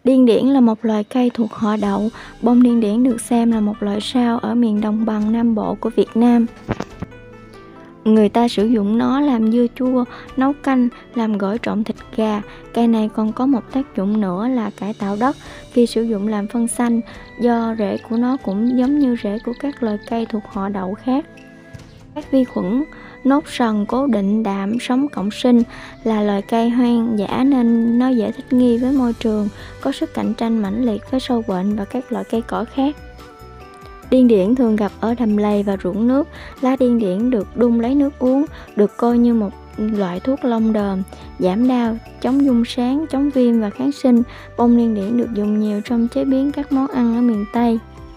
Điên điển là một loài cây thuộc họ đậu. Bông điên điển được xem là một loại rau ở miền đồng bằng Nam Bộ của Việt Nam. Người ta sử dụng nó làm dưa chua, nấu canh, làm gỏi trộn thịt gà. Cây này còn có một tác dụng nữa là cải tạo đất khi sử dụng làm phân xanh, do rễ của nó cũng giống như rễ của các loài cây thuộc họ đậu khác. Các vi khuẩn nốt sần cố định đạm sống cộng sinh là loài cây hoang dã nên nó dễ thích nghi với môi trường, có sức cạnh tranh mãnh liệt với sâu bệnh và các loại cây cỏ khác. Điên điển thường gặp ở đầm lầy và ruộng nước. Lá điên điển được đun lấy nước uống, được coi như một loại thuốc lông đờm, giảm đau, chống rung sáng, chống viêm và kháng sinh. Bông điên điển được dùng nhiều trong chế biến các món ăn ở miền Tây.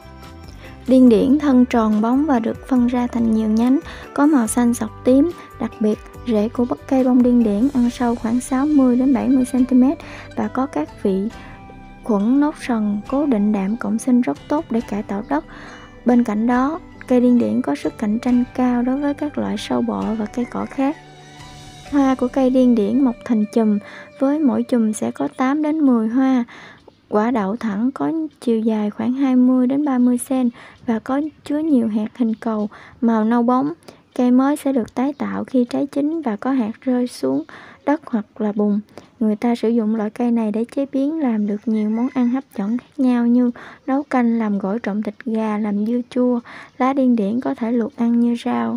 Điên điển thân tròn bóng và được phân ra thành nhiều nhánh, có màu xanh sọc tím. Đặc biệt, rễ của cây bông điên điển ăn sâu khoảng 60 đến 70 cm và có các vị khuẩn nốt sần cố định đạm cộng sinh rất tốt để cải tạo đất. Bên cạnh đó, cây điên điển có sức cạnh tranh cao đối với các loại sâu bọ và cây cỏ khác. Hoa của cây điên điển mọc thành chùm, với mỗi chùm sẽ có 8 đến 10 hoa. Quả đậu thẳng có chiều dài khoảng 20 đến 30 cm và có chứa nhiều hạt hình cầu màu nâu bóng. Cây mới sẽ được tái tạo khi trái chín và có hạt rơi xuống đất hoặc là bùn. Người ta sử dụng loại cây này để chế biến làm được nhiều món ăn hấp dẫn khác nhau như nấu canh, làm gỏi trộn thịt gà, làm dưa chua. Lá điên điển có thể luộc ăn như rau.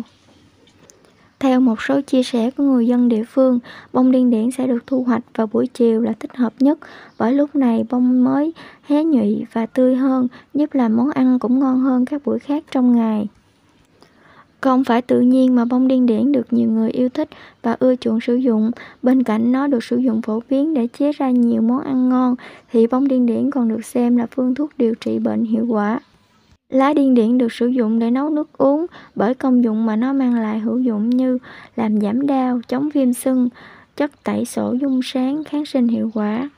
Theo một số chia sẻ của người dân địa phương, bông điên điển sẽ được thu hoạch vào buổi chiều là thích hợp nhất, bởi lúc này bông mới hé nhụy và tươi hơn, giúp làm món ăn cũng ngon hơn các buổi khác trong ngày. Không phải tự nhiên mà bông điên điển được nhiều người yêu thích và ưa chuộng sử dụng. Bên cạnh nó được sử dụng phổ biến để chế ra nhiều món ăn ngon, thì bông điên điển còn được xem là phương thuốc điều trị bệnh hiệu quả. Lá điên điển được sử dụng để nấu nước uống bởi công dụng mà nó mang lại hữu dụng như làm giảm đau, chống viêm sưng, chất tẩy xổ rung sáng, kháng sinh hiệu quả.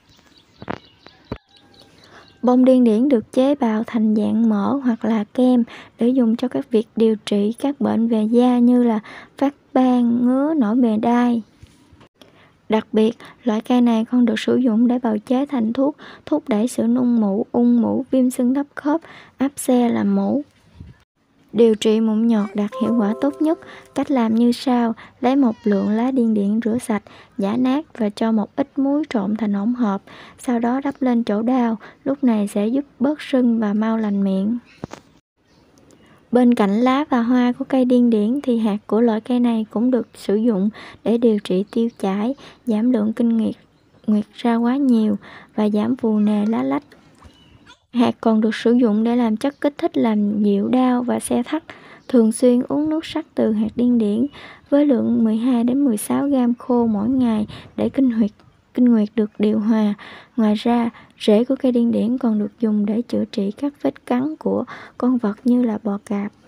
Bông điên điển được chế bào thành dạng mỡ hoặc là kem để dùng cho các việc điều trị các bệnh về da như là phát ban, ngứa, nổi mề đay. Đặc biệt, loại cây này còn được sử dụng để bào chế thành thuốc, thúc đẩy sự nung mủ, ung mủ, viêm xương thấp khớp, áp xe làm mủ. Điều trị mụn nhọt đạt hiệu quả tốt nhất. Cách làm như sau: lấy một lượng lá điên điển rửa sạch, giã nát và cho một ít muối trộn thành hỗn hợp, sau đó đắp lên chỗ đau. Lúc này sẽ giúp bớt sưng và mau lành miệng. Bên cạnh lá và hoa của cây điên điển thì hạt của loại cây này cũng được sử dụng để điều trị tiêu chảy, giảm lượng kinh nguyệt ra quá nhiều và giảm phù nề lá lách. Hạt còn được sử dụng để làm chất kích thích làm dịu đau và xe thắt. Thường xuyên uống nước sắt từ hạt điên điển với lượng 12 đến 16 gram khô mỗi ngày để kinh nguyệt được điều hòa. Ngoài ra, rễ của cây điên điển còn được dùng để chữa trị các vết cắn của con vật như là bò cạp.